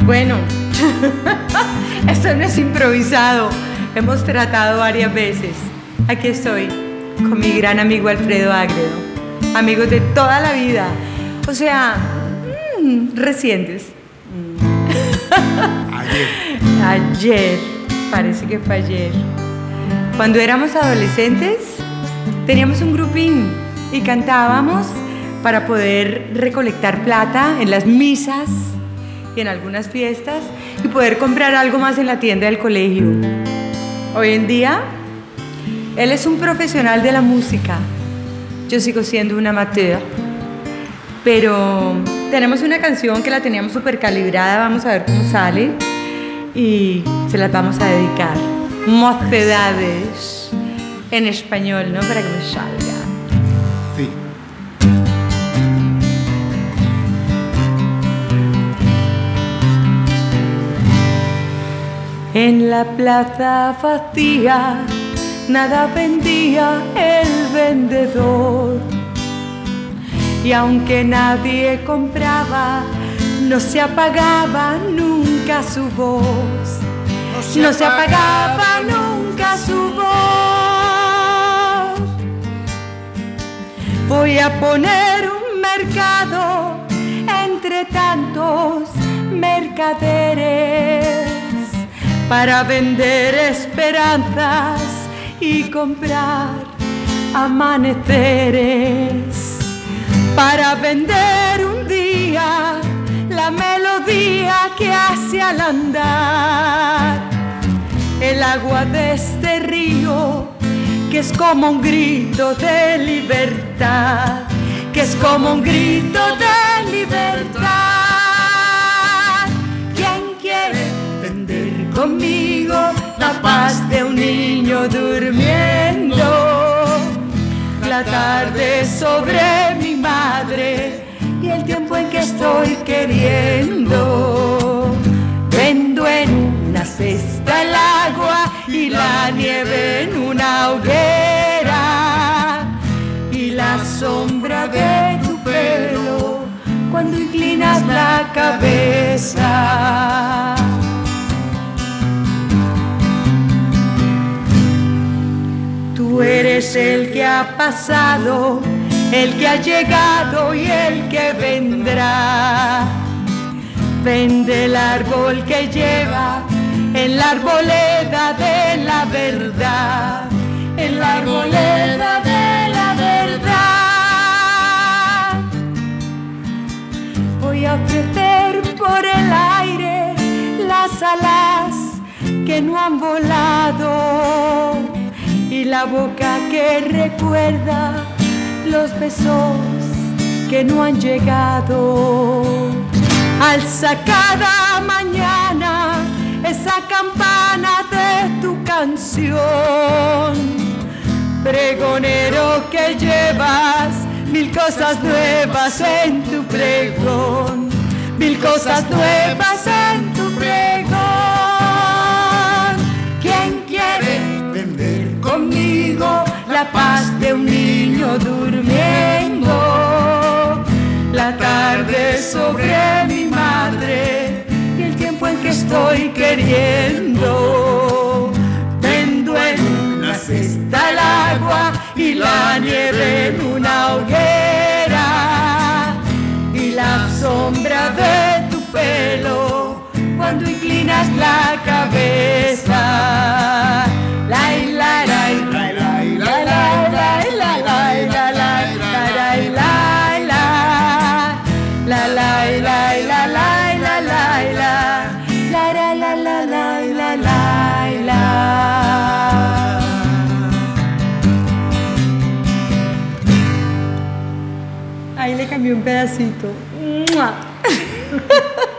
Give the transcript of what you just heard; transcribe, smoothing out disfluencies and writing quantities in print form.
Bueno, esto no es improvisado. Hemos tratado varias veces. Aquí estoy con mi gran amigo Alfredo Ágredo. Amigos de toda la vida. O sea, recientes. Ayer. Parece que fue ayer. Cuando éramos adolescentes, teníamos un grupín y cantábamos para poder recolectar plata en las misas y en algunas fiestas y poder comprar algo más en la tienda del colegio. Hoy en día, él es un profesional de la música. Yo sigo siendo un amateur. Pero tenemos una canción que la teníamos súper calibrada, vamos a ver cómo sale y se las vamos a dedicar. Mocedades, en español, ¿no? Para que me salga. Sí. En la plaza vacía, nada vendía el vendedor. Y aunque nadie compraba, no se apagaba nunca su voz. No se apagaba nunca su voz. Voy a poner un mercado entre tantos mercaderes para vender esperanzas y comprar amaneceres. Para vender un día la melodía que hace al andar el agua de este río, que es como un grito de libertad, que es como un grito de libertad. ¿Quién quiere vender conmigo la paz de un niño durmiendo? La tarde sobre mi madre y el tiempo en que estoy queriendo. Vendo en una cesta el agua y la nieve en una hoguera y la sombra de tu pelo cuando inclinas la cabeza. Tú eres el que ha pasado, el que ha llegado y el que vendrá. Vende el árbol que lleva en la arboleda de la verdad, en la arboleda de la verdad. Voy a ofrecer por el aire las alas que no han volado y la boca que recuerda los besos que no han llegado. Alza cada mañana esa campana de tu canción, pregonero que llevas mil cosas nuevas en tu pregón, mil cosas nuevas en tu pregón. ¿Quién quiere vender conmigo la paz de un niño durmiendo? La tarde sobre mi madre y el tiempo en que estoy queriendo. Vendo en una cesta el agua y la nieve en una hoguera y la sombra de tu pelo cuando inclinas la cabeza. La la la la la la la la la la la la. La la la la la la la la la la la la la la. Ahí le cambié un pedacito. ¡Mua!